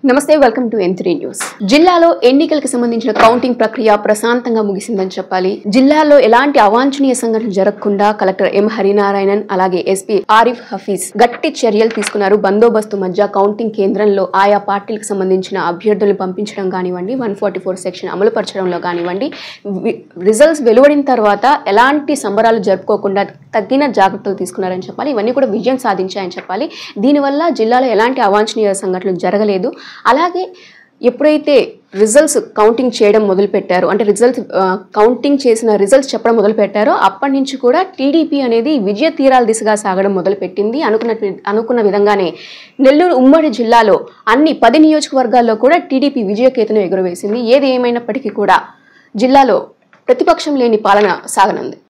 నమస్తే welcome to N3 news. జిల్లాలో ఎన్నికలకు సంబంధించిన కౌంటింగ్ ప్రక్రియ ప్రశాంతంగా ముగిసిందని చెప్పాలి. జిల్లాలో ఎలాంటి అవాంఛనీయ సంఘటనలు జరగకుండా కలెక్టర్ ఎం హరినారాయణన్ అలాగే ఎస్పీ ఆరిఫ్ హఫీజ్ గట్టి చర్యలు తీసుకున్నారు. బందోబస్తు మధ్య కౌంటింగ్ కేంద్రంలో ఆయా పార్టీలకు సంబంధించిన అభ్యర్థులను పంపించడం కానివ్వండి, 144 సెక్షన్ అమలుపరచడంలో కానివ్వండి, రిజల్ట్స్ వెలువడిన తర్వాత ఎలాంటి సంబరాలు జరుపుకోకుండా తగిన జాగ్రత్తలు తీసుకున్నారని చెప్పాలి. ఇవన్నీ కూడా విజయం సాధించాయని చెప్పాలి. దీనివల్ల జిల్లాలో ఎలాంటి అవాంఛనీయ సంఘటనలు జరగలేదు. అలాగే ఎప్పుడైతే రిజల్ట్స్ కౌంటింగ్ చేయడం మొదలుపెట్టారో, అంటే కౌంటింగ్ చేసిన రిజల్ట్స్ చెప్పడం మొదలుపెట్టారో అప్పటి నుంచి కూడా టీడీపీ అనేది విజయ తీరాల దిశగా సాగడం మొదలుపెట్టింది. అనుకున్న విధంగానే నెల్లూరు ఉమ్మడి జిల్లాలో అన్ని 10 నియోజకవర్గాల్లో కూడా టీడీపీ విజయకేతను ఎగురవేసింది. ఏది ఏమైనప్పటికీ కూడా జిల్లాలో ప్రతిపక్షం లేని పాలన సాగనుంది.